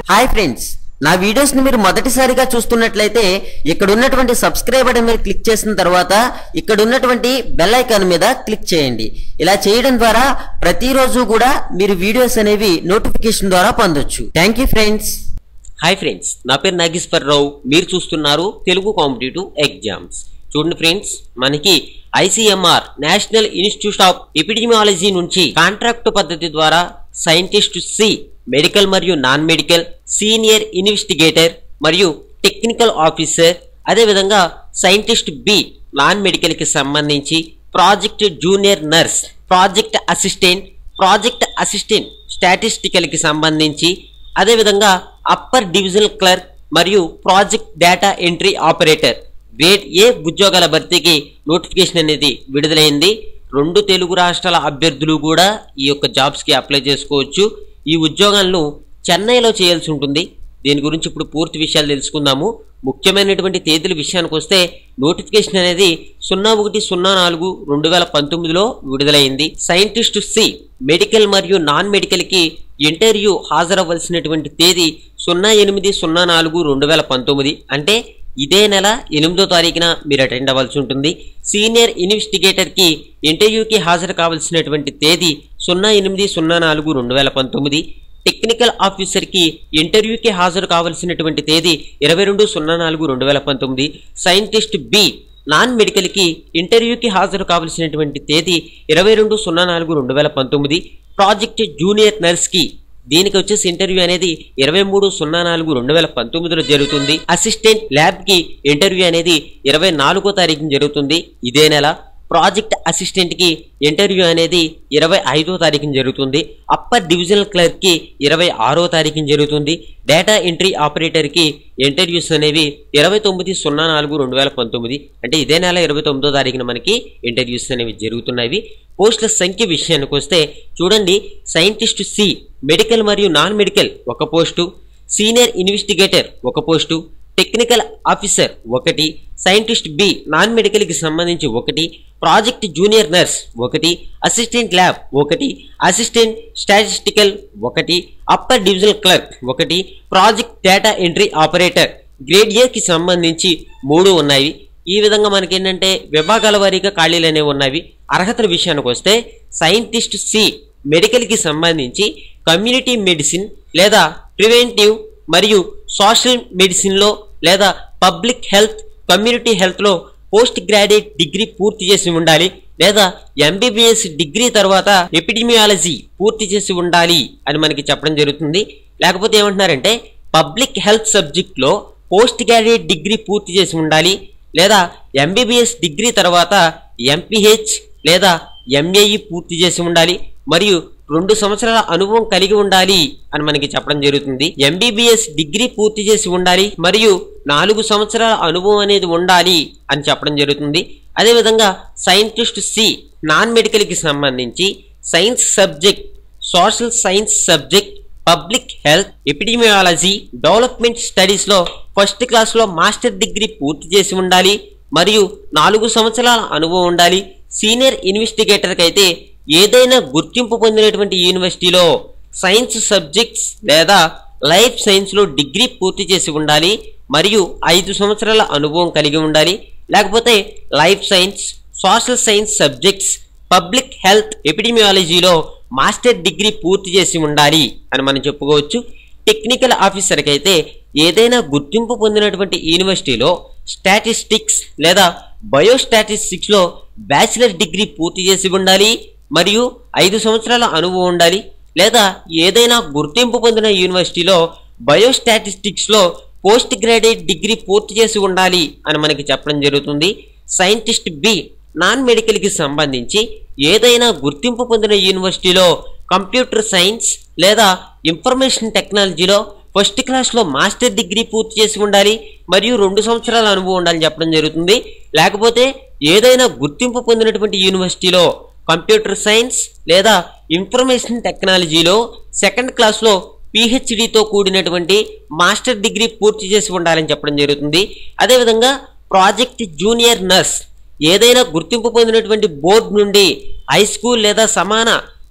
Hi friends, నా videos ని మీరు మొదటిసారిగా చూస్తున్నట్లయితే ఇక్కడ ఉన్నటువంటి సబ్స్క్రైబ్ బటన్ మీద క్లిక్ చేసిన తర్వాత ఇక్కడ ఉన్నటువంటి బెల్ ఐకాన్ మీద క్లిక్ చేయండి. ఇలా చేయడం ద్వారా ప్రతిరోజు కూడా మీరు వీడియోస్ అనేవి నోటిఫికేషన్ ద్వారా పొందొచ్చు. Thank you friends. హాయ్ ఫ్రెండ్స్, నా పేరు నాగేశ్వరరావు. మీరు చూస్తున్నారు తెలుగు కాంపిటేటివ్ ఎగ్జామ్స్. చూడండి ఫ్రెండ్స్, మనకి ICMR national institute of epidemiology నుంచి కాంట్రాక్ట్ పద్ధతి ద్వారా సైంటిస్ట్ సి మెడికల్ మరియు నాన్ మెడికల్, సీనియర్ ఇన్వెస్టిగేటర్ మరియు టెక్నికల్ ఆఫీసర్, అదేవిధంగా సైంటిస్ట్ బి నాన్ మెడికల్ కి సంబంధించి project junior nurse, project assistant statistical కి సంబంధించి, అదేవిధంగా అప్పర్ డివిజనల్ క్లర్క్ మరియు project data entry operator grade A ఉద్యోగాల భర్తీకి నోటిఫికేషన్ అనేది విడుదలైంది. 2 తెలుగు రాష్ట్రాల అభ్యర్థులు కూడా ఈ యొక్క జాబ్స్ కి అప్లై చేసుకోవచ్చు. ఈ ఉద్యోగాలను చెన్నైలో చేయాల్సి ఉంటుంది. దీని గురించి ఇప్పుడు పూర్తి విషయాలు తెలుసుకుందాము. ముఖ్యమైనటువంటి తేదీల విషయానికి వస్తే నోటిఫికేషన్ అనేది 01/04/2019లో విడుదలైంది. సైంటిస్ట్ సి మెడికల్ మరియు నాన్ మెడికల్ కి ఇంటర్వ్యూ హాజరవ్వాల్సినటువంటి తేదీ 08/04/2019, అంటే ఇదే నెల 8వ తారీఖున మీరు అటెండ్ అవ్వాల్సి ఉంటుంది. సీనియర్ ఇన్వెస్టిగేటర్ కి ఇంటర్వ్యూకి హాజరు కావాల్సినటువంటి తేదీ 08/04/2019. టెక్నికల్ ఆఫీసర్ కి ఇంటర్వ్యూకి హాజరు కావాల్సినటువంటి తేదీ 22/04/2019. సైంటిస్ట్ బి నాన్ మెడికల్ కి ఇంటర్వ్యూకి హాజరు కావాల్సినటువంటి తేదీ 22/04/2019. ప్రాజెక్ట్ జూనియర్ నర్స్ కి దీనికి వచ్చేసి ఇంటర్వ్యూ అనేది 23/04/2019లో జరుగుతుంది. అసిస్టెంట్ ల్యాబ్ కి ఇంటర్వ్యూ అనేది 24వ తారీఖున జరుగుతుంది ఇదే నెల. ప్రాజెక్ట్ అసిస్టెంట్ కి ఇంటర్వ్యూ అనేది 25వ తారీఖున జరుగుతుంది. అప్పర్ డివిజనల్ క్లర్క్ కి 26వ తారీఖున జరుగుతుంది. డేటా ఎంట్రీ ఆపరేటర్ కి ఇంటర్వ్యూస్ అనేవి 29/04/2019, అంటే ఇదే నెల 29వ తారీఖున మనకి ఇంటర్వ్యూస్ అనేవి జరుగుతున్నాయి. పోస్టుల సంఖ్య విషయానికి వస్తే చూడండి, సైంటిస్ట్ సి మెడికల్ మరియు non medical 1 post, senior investigator 1 post, technical officer 1, scientist B non medical కి సంబంధించి 1, project junior nurse 1, assistant lab 1, assistant statistical 1, upper divisional clerk 1, project data entry operator grade A కి సంబంధించి 3 ఉన్నాయి. ఈ విధంగా మనకి ఏంటంటే విభాగాల వారీగా ఖాళీలు అనేవి ఉన్నాయి. అర్హతల విషయానికి వస్తే సైంటిస్ట్ సి మెడికల్ కి సంబంధించి కమ్యూనిటీ మెడిసిన్ లేదా ప్రివెంటివ్ మరియు సోషల్ మెడిసిన్ లో లేదా పబ్లిక్ హెల్త్, కమ్యూనిటీ హెల్త్ లో పోస్ట్ గ్రాడ్యుయేట్ డిగ్రీ పూర్తి చేసి ఉండాలి, లేదా MBBS డిగ్రీ తర్వాత ఎపిడెమియాలజీ పూర్తి చేసి ఉండాలి అని మనకి చెప్పడం జరుగుతుంది. లేకపోతే ఏమంటున్నారంటే పబ్లిక్ హెల్త్ సబ్జెక్ట్ లో పోస్ట్ గ్రాడ్యుయేట్ డిగ్రీ పూర్తి చేసి ఉండాలి, లేదా MBBS డిగ్రీ తర్వాత MPH లేదా MAE పూర్తి చేసి ఉండాలి, మరియు 2 సంవత్సరాల అనుభవం కలిగి ఉండాలి అని మనకి చెప్పడం జరుగుతుంది. MBBS డిగ్రీ పూర్తి చేసి ఉండాలి మరియు 4 సంవత్సరాల అనుభవం అనేది ఉండాలి అని చెప్పడం జరుగుతుంది. అదేవిధంగా సైంటిస్ట్ సి నాన్ మెడికల్ కి సంబంధించి science subject, social science subject, public health, epidemiology, development studies లో ఫస్ట్ క్లాస్ లో మాస్టర్ డిగ్రీ పూర్తి చేసి ఉండాలి మరియు 4 సంవత్సరాల అనుభవం ఉండాలి. సీనియర్ ఇన్వెస్టిగేటర్ కి అయితే ఏదైనా గుర్తింపు పొందినటువంటి యూనివర్సిటీలో సైన్స్ సబ్జెక్ట్స్ లేదా లైఫ్ సైన్స్ లో డిగ్రీ పూర్తి చేసి ఉండాలి మరియు 5 సంవత్సరాల అనుభవం కలిగి ఉండాలి. లేకపోతే life science, social science subjects, public health, ఎపిడెమియాలజీలో మాస్టర్ డిగ్రీ పూర్తి చేసి ఉండాలి అని మనం చెప్పుకోవచ్చు. టెక్నికల్ ఆఫీసర్కి అయితే ఏదైనా గుర్తింపు పొందినటువంటి యూనివర్సిటీలో స్టాటిస్టిక్స్ లేదా బయోస్టాటిస్టిక్స్ లో బ్యాచిలర్ డిగ్రీ పూర్తి చేసి ఉండాలి మరియు 5 సంవత్సరాల అనుభవం ఉండాలి, లేదా ఏదైనా గుర్తింపు పొందిన యూనివర్సిటీలో బయోస్టాటిస్టిక్స్ లో పోస్ట్ గ్రాడ్యుయేట్ డిగ్రీ పూర్తి చేసి ఉండాలి అని మనకి చెప్పడం జరుగుతుంది. సైంటిస్ట్ బి నాన్ మెడికల్ కి సంబంధించి ఏదైనా గుర్తింపు పొందిన యూనివర్సిటీలో కంప్యూటర్ సైన్స్ లేదా ఇన్ఫర్మేషన్ టెక్నాలజీలో ఫస్ట్ క్లాస్ లో మాస్టర్ డిగ్రీ పూర్తి చేసి ఉండాలి మరియు 2 సంవత్సరాల అనుభవం ఉండాలని చెప్పడం జరుగుతుంది. లేకపోతే ఏదైనా గుర్తింపు పొందినటువంటి యూనివర్సిటీలో కంప్యూటర్ సైన్స్ లేదా ఇన్ఫర్మేషన్ టెక్నాలజీలో సెకండ్ క్లాస్ లో PhDతో కూడినటువంటి మాస్టర్ డిగ్రీ పూర్తి చేసి ఉండాలని చెప్పడం జరుగుతుంది. అదేవిధంగా ప్రాజెక్ట్ జూనియర్ నర్స్ ఏదైనా గుర్తింపు పొందినటువంటి బోర్డు నుండి హై స్కూల్ లేదా సమాన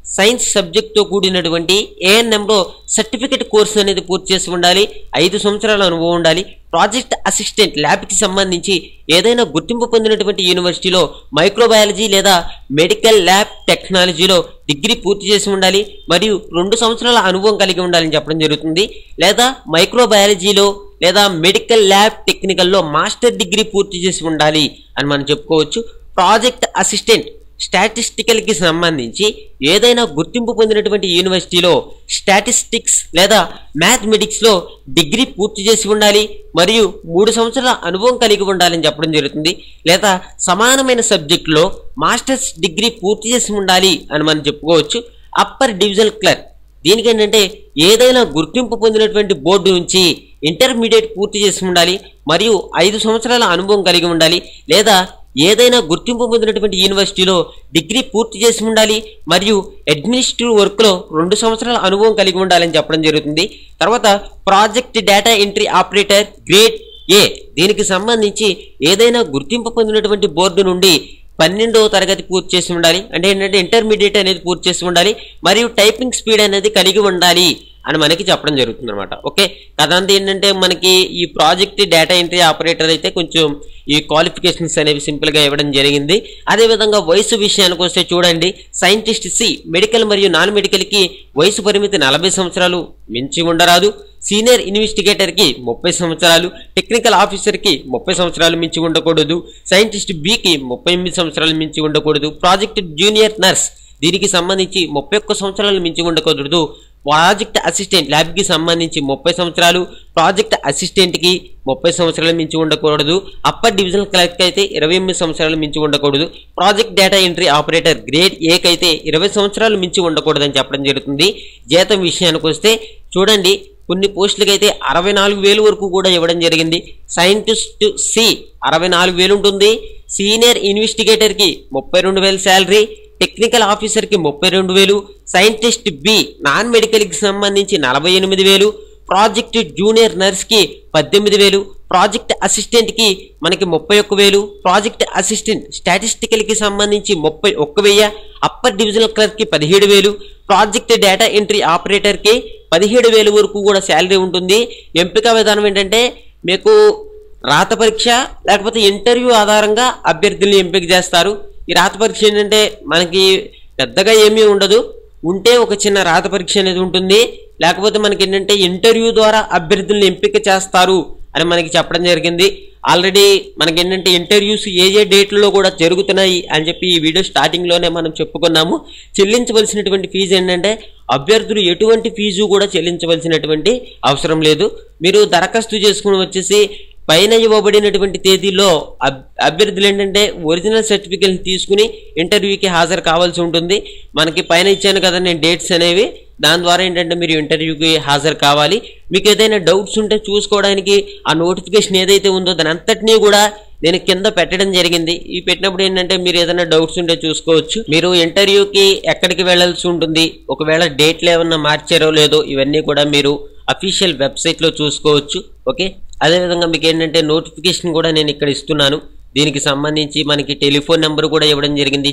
సైన్స్ సబ్జెక్ట్తో కూడినటువంటి ఏఎన్ఎంలో సర్టిఫికెట్ కోర్సు అనేది పూర్తి చేసి ఉండాలి, 5 సంవత్సరాల అనుభవం ఉండాలి. ప్రాజెక్ట్ అసిస్టెంట్ ల్యాబ్కి సంబంధించి ఏదైనా గుర్తింపు పొందినటువంటి యూనివర్సిటీలో మైక్రోబయాలజీ లేదా మెడికల్ ల్యాబ్ టెక్నాలజీలో డిగ్రీ పూర్తి చేసి ఉండాలి మరియు 2 సంవత్సరాల అనుభవం కలిగి ఉండాలని చెప్పడం జరుగుతుంది. లేదా మైక్రోబయాలజీలో లేదా మెడికల్ ల్యాబ్ టెక్నికల్లో మాస్టర్ డిగ్రీ పూర్తి చేసి ఉండాలి అని మనం చెప్పుకోవచ్చు. ప్రాజెక్ట్ అసిస్టెంట్ స్టాటిస్టికల్కి సంబంధించి ఏదైనా గుర్తింపు పొందినటువంటి యూనివర్సిటీలో స్టాటిస్టిక్స్ లేదా మ్యాథమెటిక్స్లో డిగ్రీ పూర్తి చేసి ఉండాలి మరియు 3 సంవత్సరాల అనుభవం కలిగి ఉండాలని చెప్పడం జరుగుతుంది. లేదా సమానమైన సబ్జెక్టులో మాస్టర్స్ డిగ్రీ పూర్తి చేసి ఉండాలి అని మనం చెప్పుకోవచ్చు. అప్పర్ డివిజనల్ క్లర్క్ దీనికి ఏంటంటే ఏదైనా గుర్తింపు పొందినటువంటి బోర్డు నుంచి ఇంటర్మీడియట్ పూర్తి చేసి ఉండాలి మరియు 5 సంవత్సరాల అనుభవం కలిగి ఉండాలి. లేదా ఏదైనా గుర్తింపు పొందినటువంటి యూనివర్సిటీలో డిగ్రీ పూర్తి చేసి ఉండాలి మరియు అడ్మినిస్ట్రేటివ్ వర్క్లో 2 సంవత్సరాల అనుభవం కలిగి ఉండాలని చెప్పడం జరుగుతుంది. తర్వాత project data entry operator grade A దీనికి సంబంధించి ఏదైనా గుర్తింపు పొందినటువంటి బోర్డు నుండి 12వ తరగతి పూర్తి చేసి ఉండాలి, అంటే ఏంటంటే ఇంటర్మీడియట్ అనేది పూర్తి చేసి ఉండాలి మరియు టైపింగ్ స్పీడ్ అనేది కలిగి ఉండాలి అని మనకి చెప్పడం జరుగుతుంది అనమాట. ఓకే, కదంతా ఏంటంటే మనకి ఈ ప్రాజెక్ట్ డేటా ఎంట్రీ ఆపరేటర్ అయితే కొంచెం ఈ క్వాలిఫికేషన్స్ అనేవి సింపుల్గా ఇవ్వడం జరిగింది. అదేవిధంగా వయసు విషయానికి వస్తే చూడండి, సైంటిస్ట్ సి మెడికల్ మరియు నాన్ మెడికల్కి వయసు పరిమితి 40 సంవత్సరాలు మించి ఉండరాదు. సీనియర్ ఇన్వెస్టిగేటర్కి 30 సంవత్సరాలు, టెక్నికల్ ఆఫీసర్కి 30 సంవత్సరాలు మించి ఉండకూడదు. సైంటిస్ట్ బికి 38 సంవత్సరాలు మించి ఉండకూడదు. ప్రాజెక్ట్ జూనియర్ నర్స్ దీనికి సంబంధించి 31 సంవత్సరాలు మించి ఉండకూడదు. ప్రాజెక్ట్ అసిస్టెంట్ ల్యాబ్కి సంబంధించి 30 సంవత్సరాలు, ప్రాజెక్ట్ అసిస్టెంట్కి 30 సంవత్సరాలు మించి ఉండకూడదు. అప్పర్ డివిజనల్ క్లర్క్ అయితే 28 సంవత్సరాలు మించి ఉండకూడదు. Project data entry operator grade ఏకి అయితే 20 సంవత్సరాలు మించి ఉండకూడదని చెప్పడం జరుగుతుంది. జీతం విషయానికి వస్తే చూడండి, కొన్ని పోస్టులకి అయితే 64,000 వరకు కూడా ఇవ్వడం జరిగింది. సైంటిస్ట్ సి 64,000 ఉంటుంది. సీనియర్ ఇన్వెస్టిగేటర్కి 32,000 శాలరీ, టెక్నికల్ ఆఫీసర్కి 32,000, సైంటిస్ట్ బి నాన్ మెడికల్కి సంబంధించి 48,000, ప్రాజెక్ట్ జూనియర్ నర్స్కి 18,000, ప్రాజెక్ట్ అసిస్టెంట్కి మనకి 31,000, ప్రాజెక్ట్ అసిస్టెంట్ స్టాటిస్టికల్కి సంబంధించి 31,000, అప్పర్ డివిజనల్ క్లర్క్కి 17,000, ప్రాజెక్ట్ డేటా ఎంట్రీ ఆపరేటర్కి 17,000 వరకు కూడా శాలరీ ఉంటుంది. ఎంపిక విధానం ఏంటంటే మీకు రాత పరీక్ష లేకపోతే ఇంటర్వ్యూ ఆధారంగా అభ్యర్థుల్ని ఎంపిక చేస్తారు. ఈ రాత పరీక్ష ఏంటంటే మనకి పెద్దగా ఏమీ ఉండదు, ఉంటే ఒక చిన్న రాత పరీక్ష అనేది ఉంటుంది, లేకపోతే మనకి ఏంటంటే ఇంటర్వ్యూ ద్వారా అభ్యర్థుల్ని ఎంపిక చేస్తారు అని మనకి చెప్పడం జరిగింది. ఆల్రెడీ మనకి ఏంటంటే ఇంటర్వ్యూస్ ఏ డేట్లలో కూడా జరుగుతున్నాయి అని చెప్పి ఈ వీడియో స్టార్టింగ్లోనే మనం చెప్పుకున్నాము. చెల్లించవలసినటువంటి ఫీజు ఏంటంటే అభ్యర్థులు ఎటువంటి ఫీజు కూడా చెల్లించవలసినటువంటి అవసరం లేదు. మీరు దరఖాస్తు చేసుకుని వచ్చేసి పైన ఇవ్వబడినటువంటి తేదీలో అభ్యర్థులు ఏంటంటే ఒరిజినల్ సర్టిఫికేట్ తీసుకుని ఇంటర్వ్యూకి హాజరు కావాల్సి ఉంటుంది. మనకి పైన ఇచ్చాను కదా నేను డేట్స్ అనేవి, దాని ద్వారా ఏంటంటే మీరు ఇంటర్వ్యూకి హాజరు కావాలి. మీకు ఏదైనా డౌట్స్ ఉంటే చూసుకోవడానికి ఆ నోటిఫికేషన్ ఏదైతే ఉందో దాని అంతటినీ కూడా నేను కింద పెట్టడం జరిగింది. ఈ పెట్టినప్పుడు ఏంటంటే మీరు ఏదైనా డౌట్స్ ఉంటే చూసుకోవచ్చు. మీరు ఇంటర్వ్యూకి ఎక్కడికి వెళ్ళాల్సి ఉంటుంది, ఒకవేళ డేట్లు ఏమన్నా మార్చారో లేదో ఇవన్నీ కూడా మీరు అఫీషియల్ వెబ్సైట్లో చూసుకోవచ్చు. ఓకే, అదేవిధంగా మీకు ఏంటంటే నోటిఫికేషన్ కూడా నేను ఇక్కడ ఇస్తున్నాను. దీనికి సంబంధించి మనకి టెలిఫోన్ నెంబర్ కూడా ఇవ్వడం జరిగింది,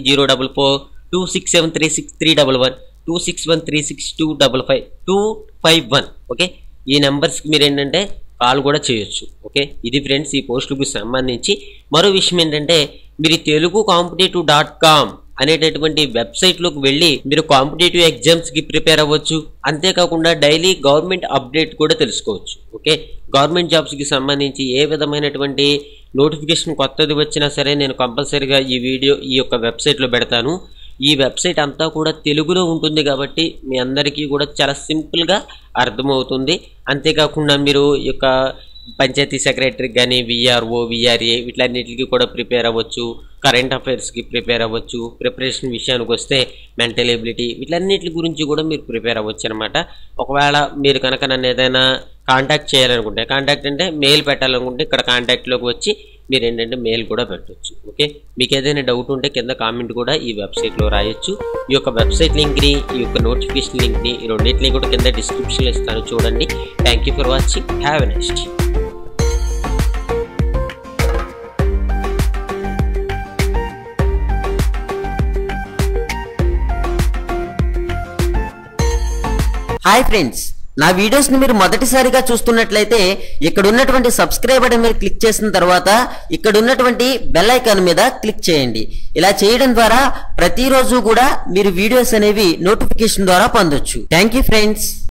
04426736311, 26136255 ఓకే, ఈ నెంబర్స్కి మీరు ఏంటంటే కాల్ కూడా చేయొచ్చు. ఓకే, ఇది ఫ్రెండ్స్ ఈ పోస్టులకు సంబంధించి. మరో విషయం ఏంటంటే మీరు telugucompetitive.com అనేటటువంటి వెబ్సైట్లోకి వెళ్ళి మీరు కాంపిటేటివ్ ఎగ్జామ్స్కి ప్రిపేర్ అవ్వచ్చు. అంతేకాకుండా డైలీ గవర్నమెంట్ అప్డేట్ కూడా తెలుసుకోవచ్చు. ఓకే, గవర్నమెంట్ జాబ్స్కి సంబంధించి ఏ విధమైనటువంటి నోటిఫికేషన్ కొత్తది వచ్చినా సరే నేను కంపల్సరీగా ఈ యొక్క వెబ్సైట్లో పెడతాను. ఈ వెబ్సైట్ అంతా కూడా తెలుగులో ఉంటుంది కాబట్టి మీ అందరికీ కూడా చాలా సింపుల్గా అర్థమవుతుంది. అంతేకాకుండా మీరు ఈ యొక్క పంచాయతీ సెక్రటరీ కానీ విఆర్ఓ విఆర్ఏ వీటన్నిటికి కూడా ప్రిపేర్ అవ్వచ్చు. కరెంట్ అఫైర్స్కి ప్రిపేర్ అవ్వచ్చు. ప్రిపరేషన్ విషయానికి వస్తే మెంటల్ ఎబిలిటీ వీటన్నిటి గురించి కూడా మీరు ప్రిపేర్ అవ్వచ్చు అనమాట. ఒకవేళ మీరు కనుక నన్ను ఏదైనా కాంటాక్ట్ చేయాలనుకుంటే, కాంటాక్ట్ అంటే మెయిల్ పెట్టాలనుకుంటే ఇక్కడ కాంటాక్ట్లోకి వచ్చి మీరు ఏంటంటే మెయిల్ కూడా పెట్టవచ్చు. ఓకే, మీకు ఏదైనా డౌట్ ఉంటే కింద కామెంట్ కూడా ఈ వెబ్సైట్లో రాయొచ్చు. ఈ యొక్క వెబ్సైట్ లింక్ని, ఈ యొక్క నోటిఫికేషన్ లింక్ని, ఈ రెండింటిని కూడా కింద డిస్క్రిప్షన్లో ఇస్తాను, చూడండి. Thank you for watching. Have a nice day. Hi friends, నా వీడియోస్ ని మీరు మొదటిసారిగా చూస్తున్నట్లయితే ఇక్కడ ఉన్నటువంటి సబ్స్క్రైబ్ బటన్ మీద క్లిక్ చేసిన తర్వాత ఇక్కడ ఉన్నటువంటి బెల్ ఐకాన్ మీద క్లిక్ చేయండి. ఇలా చేయడం ద్వారా ప్రతిరోజు కూడా మీరు వీడియోస్ అనేవి నోటిఫికేషన్ ద్వారా పొందొచ్చు. Thank you friends.